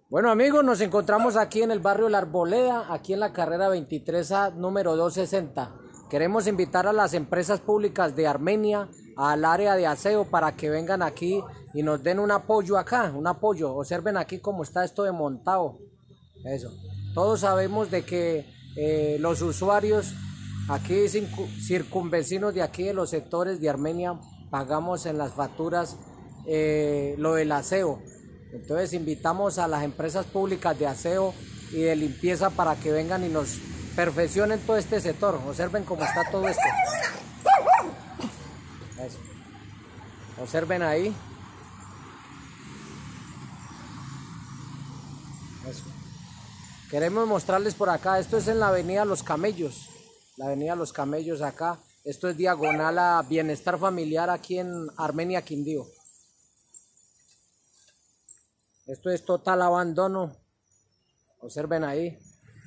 Bueno amigos, nos encontramos aquí en el barrio La Arboleda, aquí en la carrera 23A número 260. Queremos invitar a las empresas públicas de Armenia al área de aseo para que vengan aquí y nos den un apoyo acá, un apoyo. Observen aquí cómo está esto de montado. Eso. Todos sabemos de que los usuarios aquí circunvecinos de aquí de los sectores de Armenia pagamos en las facturas lo del aseo. Entonces invitamos a las empresas públicas de aseo y de limpieza para que vengan y nos perfeccionen todo este sector. Observen cómo está todo esto. Eso. Observen ahí. Eso. Queremos mostrarles por acá. Esto es en la avenida Los Camellos. La avenida Los Camellos acá. Esto es diagonal a Bienestar Familiar aquí en Armenia, Quindío. Esto es total abandono. Observen ahí.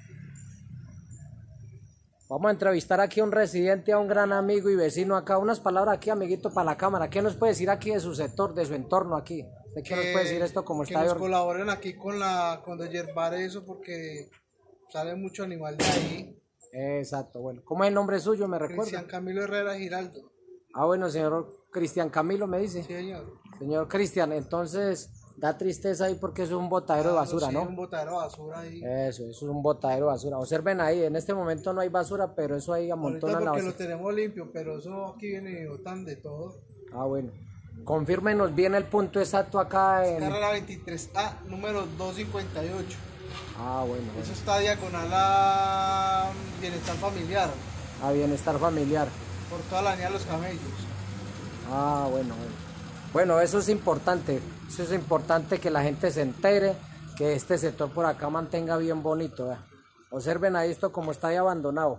Vamos a entrevistar aquí a un residente, a un gran amigo y vecino acá. Unas palabras aquí, amiguito, para la cámara. ¿Qué nos puede decir aquí de su sector, de su entorno aquí? ¿Usted qué nos puede decir esto como está? Que nos colaboren aquí con deshiervar eso porque sale mucho animal de ahí. Exacto, bueno. ¿Cómo es el nombre suyo? ¿Me recuerda? Cristian Camilo Herrera Giraldo. Ah, bueno, señor Cristian Camilo, me dice. Sí, señor. Señor Cristian, entonces da tristeza ahí porque eso es un botadero de basura, sí, ¿no? Un botadero de basura ahí. Eso es un botadero de basura. Observen ahí, en este momento no hay basura, pero eso ahí amontona la basura. Porque lo tenemos limpio, pero eso aquí viene y botan de todo. Ah, bueno. Confírmenos bien el punto exacto acá en... Carrera 23A, número 258. Ah, bueno. Eso está diagonal a Bienestar Familiar. A Bienestar Familiar. Por toda la línea de Los Camellos. Ah, bueno, bueno. Bueno, eso es importante. Eso es importante que la gente se entere, que este sector por acá mantenga bien bonito. ¿Ve? Observen ahí esto como está ahí abandonado.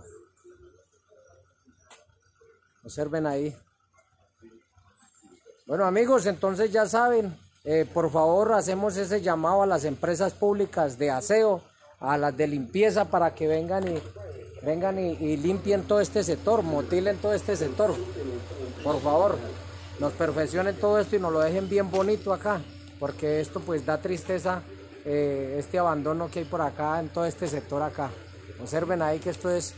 Observen ahí. Bueno amigos, entonces ya saben, por favor hacemos ese llamado a las empresas públicas de aseo, a las de limpieza para que vengan y limpien todo este sector, motilen todo este sector. Por favor, nos perfeccionen todo esto y nos lo dejen bien bonito acá, porque esto pues da tristeza, este abandono que hay por acá en todo este sector acá. Observen ahí que esto es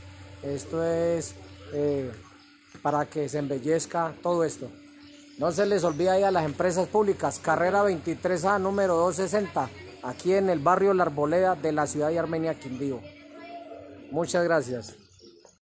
para que se embellezca todo esto. No se les olvide ahí a las empresas públicas, carrera 23A número 260, aquí en el barrio La Arboleda de la ciudad de Armenia, Quindío. Muchas gracias.